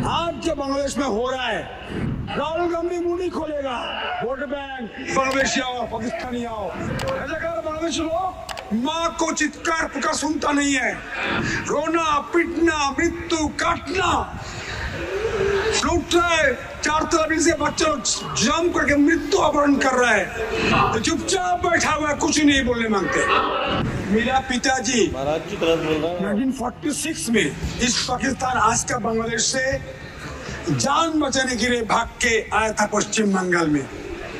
आज जो बांग्लादेश में हो रहा है, राहुल गांधी मुंह नहीं खोलेगा। वोट बैंक बांग्लादेशी आओ, पाकिस्तानी आओ, बांग्लादेश लोग माँ को चित्कार पुकार सुनता नहीं है। रोना पिटना मृत्यु काटना लूट रहा है। 4 तरफ से बच्चा जम करके मृत्यु अपहरण कर रहा है, तो चुपचाप बैठा हुआ है, कुछ नहीं बोलने मांगते। मेरा पिताजी 1946 में इस पाकिस्तान आज का बांग्लादेश से जान बचाने के लिए भाग के आया था पश्चिम बंगाल में।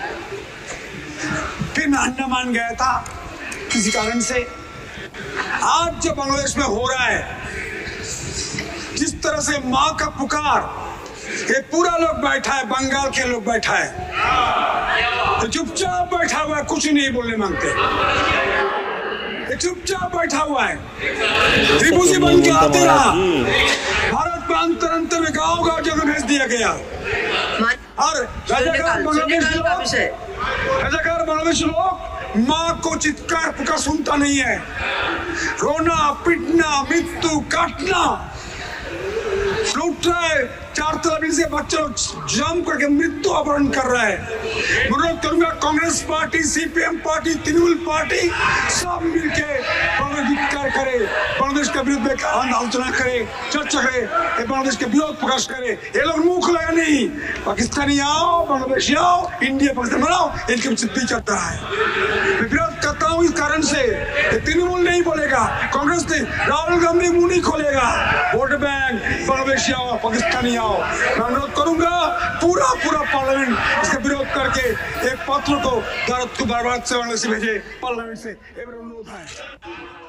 फिर मैं अंडमान गया था किसी कारण से। आज जो बांग्लादेश में हो रहा है, जिस तरह से माँ का पुकार, ये पूरा लोग बैठा है, बंगाल के लोग बैठा है, तो चुपचाप बैठा हुआ है, कुछ नहीं बोलने मांगते। चुपचाप बैठा हुआ है, त्रिभुजी बन के आते रहा। भारत में अंतर अंतर में गाँव जगह भेज दिया गया। और राजाकार बांग्लादेश लोग माँ को चित्कार पुकार सुनता नहीं है। रोना पिटना मृत्यु काटना लूट रहा है। 4 तरफ से बच्चा जम करके मृत्यु अपहरण कर रहा है। अनुरोध करूंगा Congress party, CPM party, Trinamool party सब मिलके बांग्लादेश करे, बांग्लादेश के विरुद्ध में आलोचना करे, चर्चा करे, बांग्लादेश के विरोध प्रकाश करे। ये लोग मुंह खुलेगा नहीं। पाकिस्तानी आओ, बांग्लादेशी आओ, इंडिया पाकिस्तान बनाओ, इनके बीच चलता है। मैं विरोध करता हूँ इस कारण से। तृणमूल नहीं बोलेगा, कांग्रेस ने, राहुल गांधी मुंह नहीं खोलेगा। वोट बैंक बांग्लादेशी आओ, पाकिस्तानी आओ। मैं अनुरोध करूंगा पूरा पार्लियामेंट इसका विरोध करके एक पत्र को भारत को बार-बार से भेजे पार्लियामेंट से। अनुरोध है।